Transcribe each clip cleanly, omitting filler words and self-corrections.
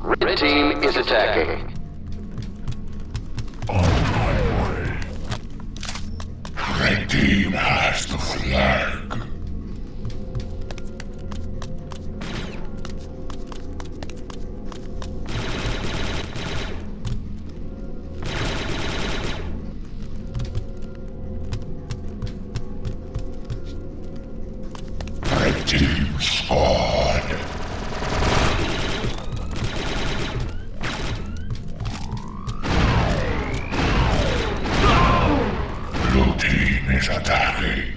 Red team is attacking. On my way. Red team has the flag. Red team squad. Blue team is attacking.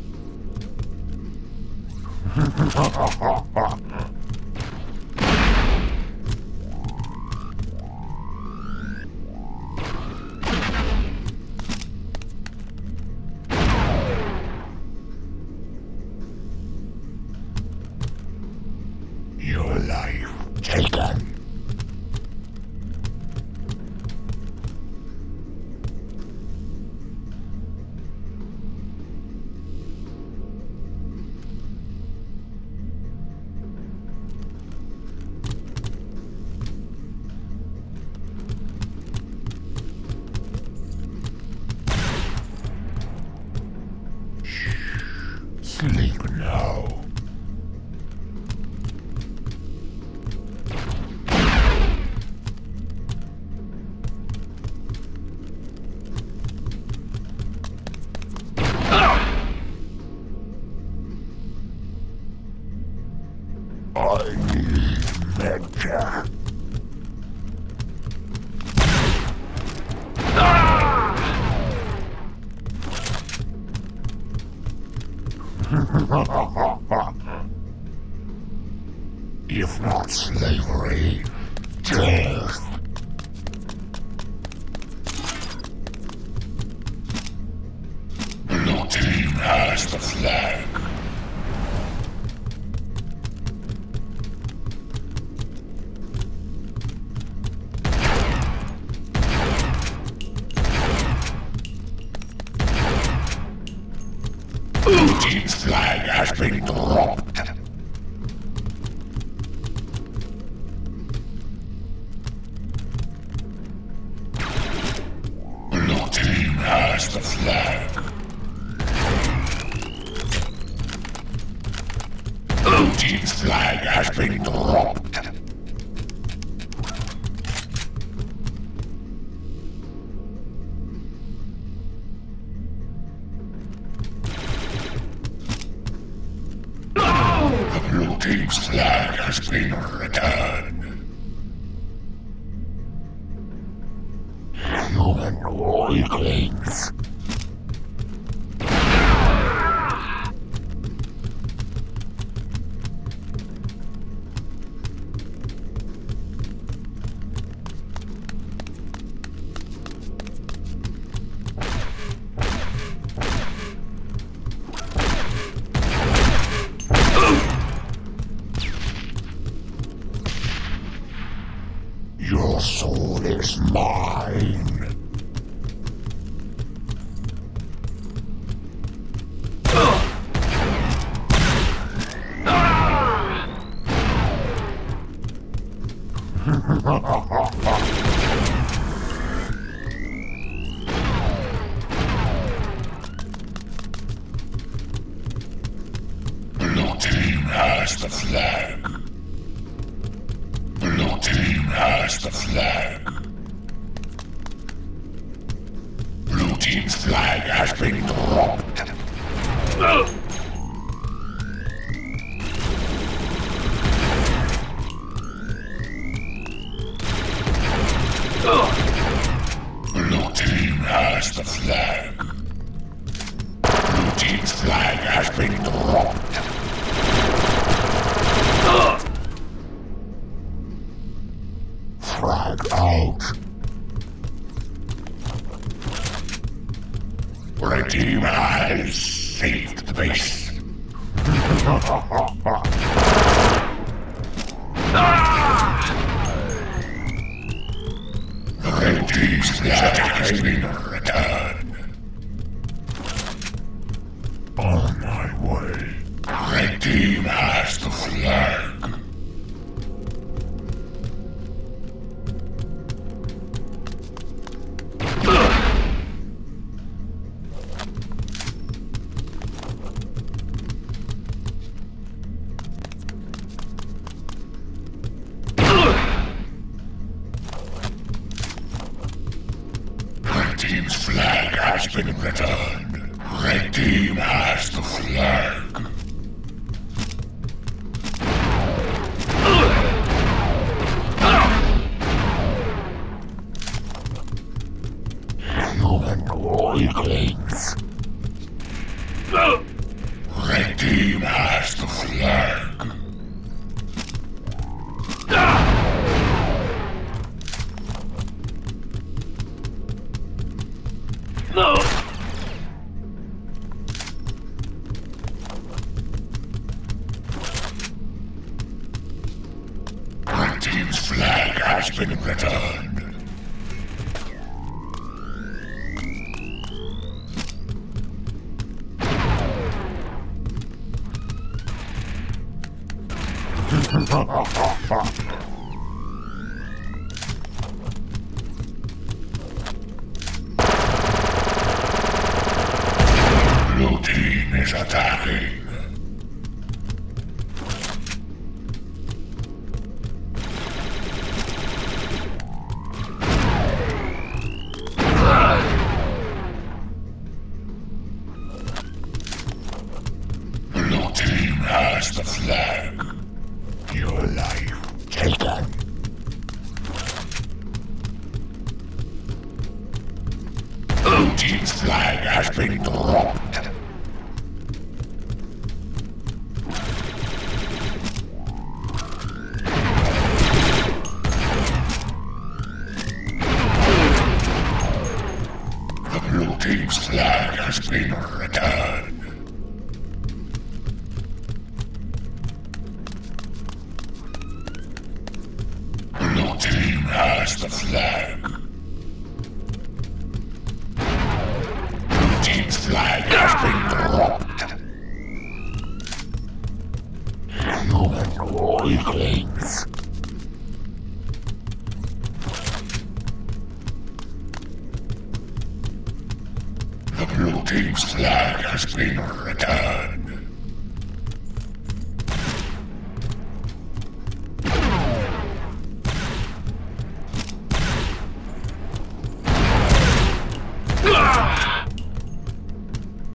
Your life taken. Sleep now. I need medja. If not slavery, death. Blue team has the flag. Blue team's flag has been dropped. Blue team has the flag. Blue team's flag has been dropped. The blue team's flag has been returned. Human weaklings. Your soul is mine. Blue team has the flag. Blue team has the flag. Blue team's flag has been dropped. Blue team has the flag. Blue team's flag has been dropped. Flag out. Red team has saved the base. The red team's flag has been returned. On my way. Red team has the flag. has been returned. Red team has the flag. Human weaklings. Red team has the flag. Red team's flag has been returned. Blue team is attacking. Blue team has the flag. Your life taken. Blue team's flag has been dropped. The blue team's flag has been returned. Blue team has the flag. Blue team's flag has been dropped. Human weaklings. The blue team's flag has been returned.